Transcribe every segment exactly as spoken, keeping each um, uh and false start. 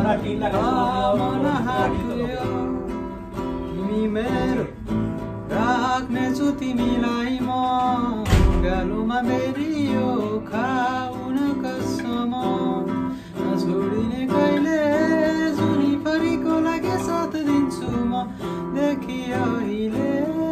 मन हातुयो तिमी मेरो राख्नेछु तिमीलाई म गालोमा बेरियो खाउन कसम नछोडिने कहिले जुनी परीको लागि साथ दिन्छु म देखि अहिले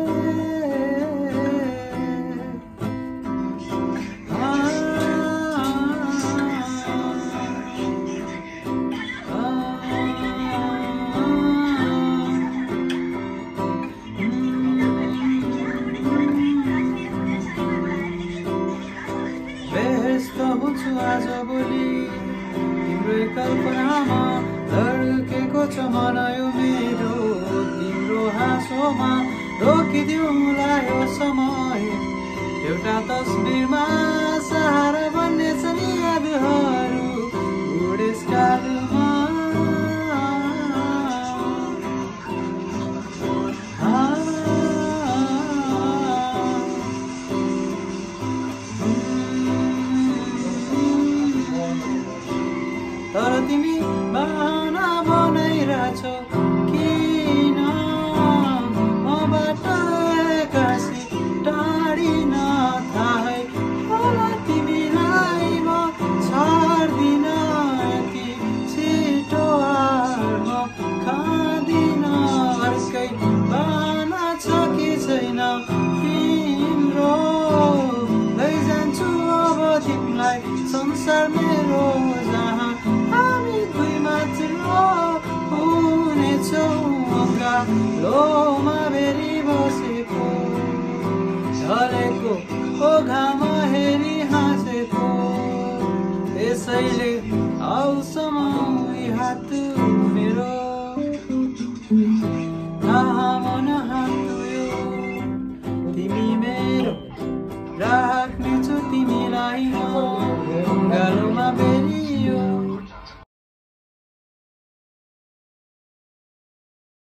आज भोलि तिम्रै कल्पनामा धड्केको छ मन यो मेरो तिम्रो हाँसोमा रोकिदिउँला यो समय एउटा तस्बिरमा सहारा बन्ने छन् यादहरू बुढेसकालमा तर तिमी बहाना बनाइरहेछौ किन मबाट एक्कासी टाढिन थाहै होला तिमीलाई म छाड्दिन यति छिटो हार म खाँदिन अर्कै बहाना छ कि छैन तिम्रो लैजान्छु अब तिमीलाई संसार मेरो जहाँ लोमा बेरी बसेको ढलेको ओघामा हेरी हाँसेको त्यसैले आउसम्म हात मेरो कहाँ मन हातुयो तिमी मेरो राख्नेछु तिमीलाई म